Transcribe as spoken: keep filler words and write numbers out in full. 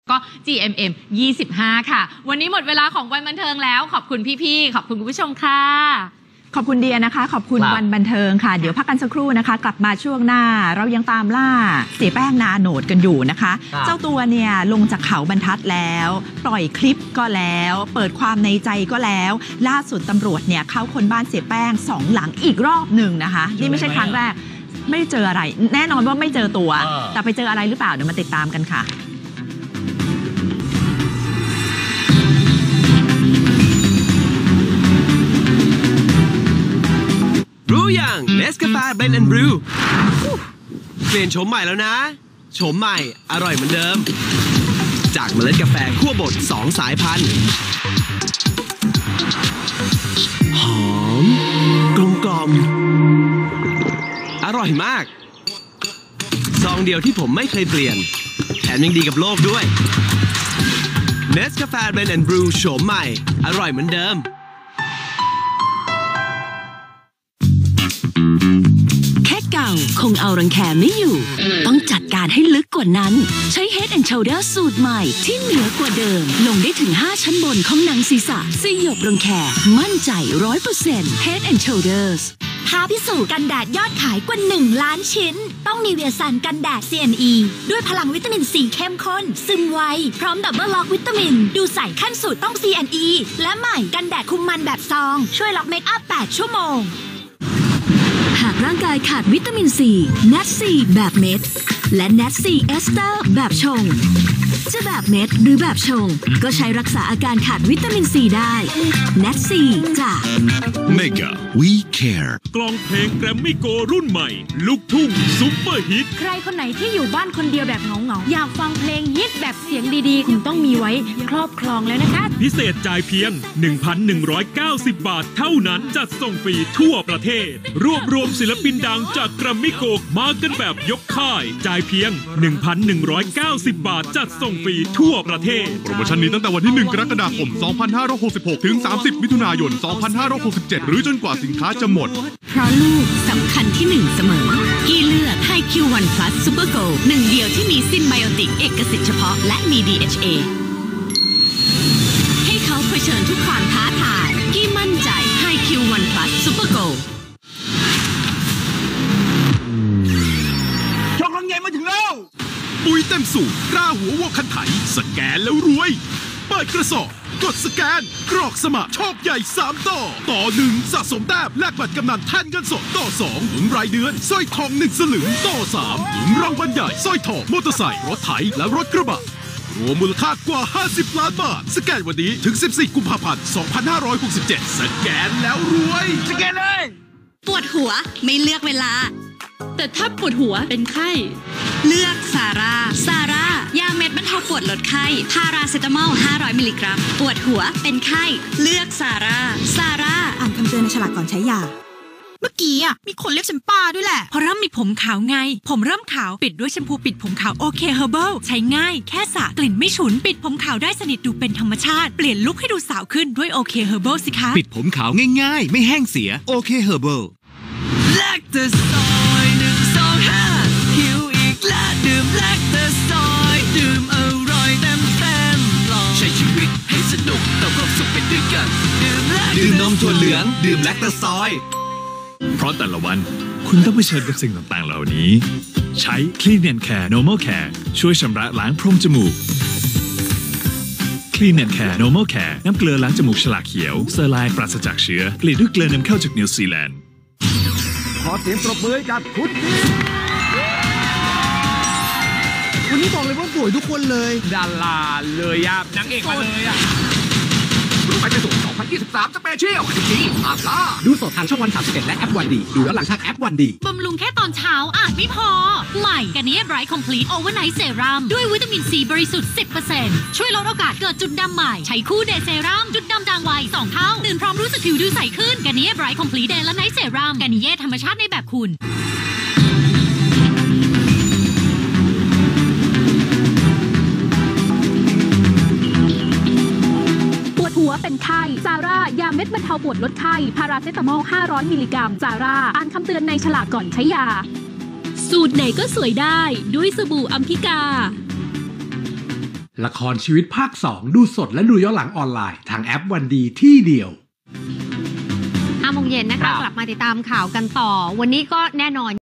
ก็ จี เอ็ม เอ็ม ยี่สิบห้า ค่ะวันนี้หมดเวลาของวันบันเทิงแล้วขอบคุณพี่ๆขอบคุณคุณผู้ชมค่ะขอบคุณเดียนะคะขอบคุณวันบันเทิงค่ะเดี๋ยวพักกันสักครู่นะคะกลับมาช่วงหน้าเรายังตามล่าเสียแป้งนาโนดกันอยู่นะคะเจ้าตัวเนี่ยลงจากเขาบรรทัดแล้วปล่อยคลิปก็แล้วเปิดความในใจก็แล้วล่าสุดตำรวจเนี่ยเข้าค้นบ้านเสียแป้งสองหลังอีกรอบหนึ่งนะคะนี่ไม่ใช่ครั้งแรกไม่เจออะไรแน่นอนว่าไม่เจอตัวแต่ไปเจออะไรหรือเปล่าเดี๋ยวมาติดตามกันค่ะรู้อย่าง Nescafe Blend and Brew เปลี่ยนโฉมใหม่แล้วนะโฉมใหม่อร่อยเหมือนเดิมจากเมล็ดกาแฟคั่วบดสองสายพันธุ์หอมกลมกล่อมอร่อยมากซองเดียวที่ผมไม่เคยเปลี่ยนแถมยังดีกับโลกด้วย Nescafe Blend and Brew โฉมใหม่อร่อยเหมือนเดิมเก่าคงเอารังแคไม่อยู่ต้องจัดการให้ลึกกว่านั้นใช้ Head and Shoulders สูตรใหม่ที่เหนือกว่าเดิมลงได้ถึงห้าชั้นบนของหนังศีรษะสยบรังแคมั่นใจ ร้อยเปอร์เซ็นต์ Head and Shoulders ท้าพิสูจน์กันแดดยอดขายกว่าหนึ่งล้านชิ้นต้องนิเวียซันกันแดด ซี เอ็น อี ด้วยพลังวิตามินซีเข้มข้นซึมไวพร้อมดับเบิลล็อกวิตามินดูใสขั้นสุดต้อง ซี เอ็น อี และใหม่กันแดดคุมมันแบบซองช่วยล็อกเมคอัพแปดชั่วโมงหากร่างกายขาดวิตามินซี เนท ซี แบบเม็ดและ เนท ซี เอสเตอร์ แบบชงจะแบบเม็ดหรือแบบชงก็ใช้รักษาอาการขาดวิตามินซีได้ เนท ซี จาก Mega We Care กลองเพลงแกรมมี่โกรุ่นใหม่ลูกทุ่งซุปเปอร์ฮิตใครคนไหนที่อยู่บ้านคนเดียวแบบเหงาๆอยากฟังเพลงฮิตแบบเสียงดีๆคุณต้องมีไว้ครอบครองแล้วนะคะพิเศษจ่ายเพียง หนึ่งพันหนึ่งร้อยเก้าสิบ บาทเท่านั้นจัดส่งฟรีทั่วประเทศรวบรวมศิลปินดังจากแกรมมี่โกมากันแบบยกค่ายจ่ายเพียง หนึ่งพันหนึ่งร้อยเก้าสิบ บาทจัดส่งฟรีทั่วประเทศโปรโมชั่นนี้ตั้งแต่วันที่หนึ่งกรกฎาคมสองพันห้าร้อยหกสิบหกถึงสามสิบมิถุนายนสองพันห้าร้อยหกสิบเจ็ดหรือจนกว่าสินค้าจะหมดเพราะลูกสำคัญที่หนึ่งเสมอกี้เลือก ไฮ คิว วัน พลัส Super Gold หนึ่งเดียวที่มีซิมไบโอติกเอกสิทธิ์เฉพาะและมี ดี เอช เอ ให้เขาเผชิญทุกความท้าทายกี้มั่นใจ ไฮ คิว วัน พลัส Super Gold ช่องรังใหญ่มาถึงแล้วปุ๋ยเต็มสูตรกล้าหัววัวคันไถสแกนแล้วรวยเปิดกระสอบกดสแกนกรอกสมัครโชคใหญ่สามต่อต่อหนึ่งสะสมแต้มแลกบัตรกำนันแทนเงินสดต่อสองหนุนรายเดือนสร้อยทองหนึ่งสลึงต่อสามหนุนรางวัลใหญ่สร้อยทองมอเตอร์ไซค์รถไถและรถกระบะรวมมูลค่ากว่าห้าสิบล้านบาทสแกนวันนี้ถึงสิบสี่กุมภาพันธ์สองพันห้าร้อยหกสิบเจ็ดสแกนแล้วรวยสแกนเลยปวดหัวไม่เลือกเวลาแต่ถ้าปวดหัวเป็นไข้เลือกซาร่าซาร่ายาเม็ดบรรเทาปวดลดไข้พาราเซตามอลห้าร้อยมิลลิกรัมปวดหัวเป็นไข้เลือกซาร่าซาร่าอ่านคำเตือนในฉลากก่อนใช้ยาเมื่อกี้อ่ะมีคนเรียกฉันป้าด้วยแหละเพราะเริ่มมีผมขาวไงผมเริ่มขาวปิดด้วยแชมพูปิดผมขาวโอเคเฮอร์เบิลใช้ง่ายแค่สระกลิ่นไม่ฉุนปิดผมขาวได้สนิทดูเป็นธรรมชาติเปลี่ยนลุคให้ดูสาวขึ้นด้วยโอเคเฮอร์เบิลสิคะปิดผมขาวง่ายๆไม่แห้งเสียโอเคเฮอร์เบิลแลคเตอซอยหนึ่งสองห้าหิวอีกแล้วดื่มแลคเตอซอยดื่มอร่อยเต็มเต็มลองใช้ชีวิตให้สนุกแต่ก็สุขไปด้วยกันดื่มแลคดื่มนมถั่วเหลืองดื่มแลคเตอซอยเพราะแต่ละวันคุณต้องเผชิญกับสิ่งต่างๆเหล่านี้ใช้ Clean and Care Normal Care ช่วยชำระล้างโพรงจมูก Clean and Care Normal Care น้ำเกลือล้างจมูกฉลากเขียวเซอร์ไลน์ปราศจากเชื้อผลิตด้วยเกลือนำเข้าจากนิวซีแลนด์ขอเสียงปรบมือกับคุณวันนี้บอกเลยว่าสวยทุกคนเลยดาราเลยอ่ะนางเอกมาเลยอ่ะรู้ไปจะสูงสองพันยี่สิบสามสเปเชียลจริงๆอาล่าดูสดทางช่องวันสามสิบเอ็ดและแอปวันดีดูย้อนหลังทางแอปวันดีบำรุงแค่ตอนเช้าอาจไม่พอใหม่กันนี้ไบรท์คอมพลีทโอเวอร์ไนท์เซรั่มด้วยวิตามินซีบริสุทธิ์ สิบเปอร์เซ็นต์ ช่วยลดโอกาสเกิดจุดดำใหม่ใช้คู่เดย์เซรั่มจุดดำจางไวสองเท่าตื่นพร้อมรู้สึกผิวดูใสขึ้นกันนี้ไบรท์คอมพลีทเดย์และไนท์เซรั่มกันนี้ธรรมชาติในแบบคุณหัวเป็นไข้ซาร่ายาเม็ดบรรเทาปวดลดไข้พาราเซตามอลห้าร้อยมิลลิกรัมซาร่าอ่านคำเตือนในฉลากก่อนใช้ยาสูตรไหนก็สวยได้ด้วยสบู่อัมพิกาละครชีวิตภาคสองดูสดและดูย้อนหลังออนไลน์ทางแอปวันดีที่เดียวห้าโมงเย็นนะคะกลับมาติดตามข่าวกันต่อวันนี้ก็แน่นอน